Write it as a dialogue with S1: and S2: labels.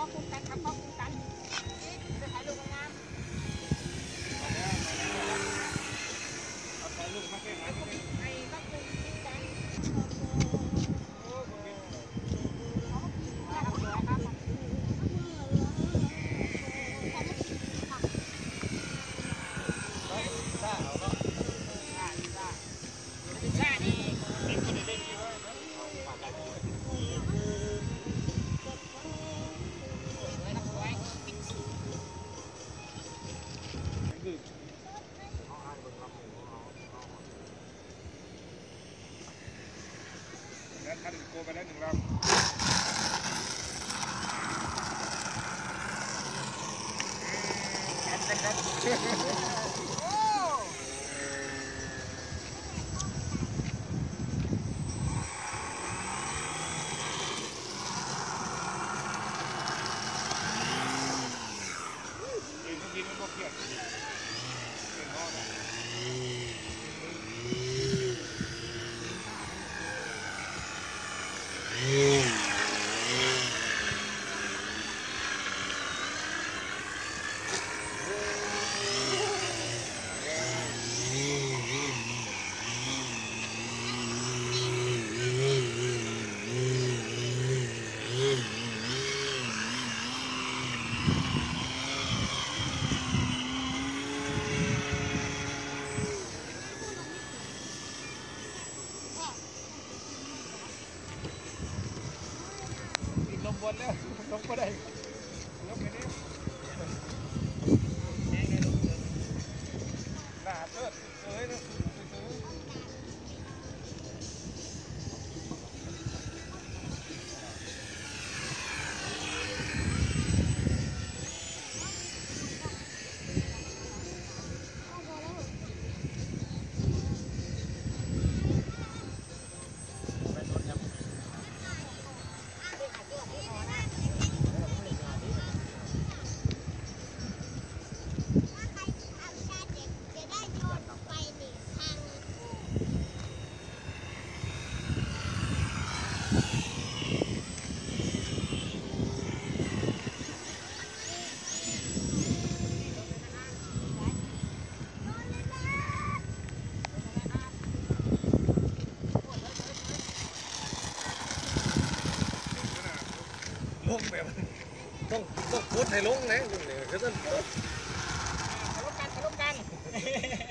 S1: คุ้มกันครับพ่อคุ้มกันจะถ่ายรูปงาม
S2: เอาถ่ายรูปมาแค่ไหน
S1: ไอ้ก็คุ้มกัน
S2: คันโกไปแล้ว1 ลำครับกินมันก็เกลียดเป็นห้องนะลงบนแล้วลงก็ได้ลงไปนี่หนาเติร์ดเอ้ยนะลงแบบต้องพูดให้ลงนะลุงเนี่ยคือต้องทะลุกัน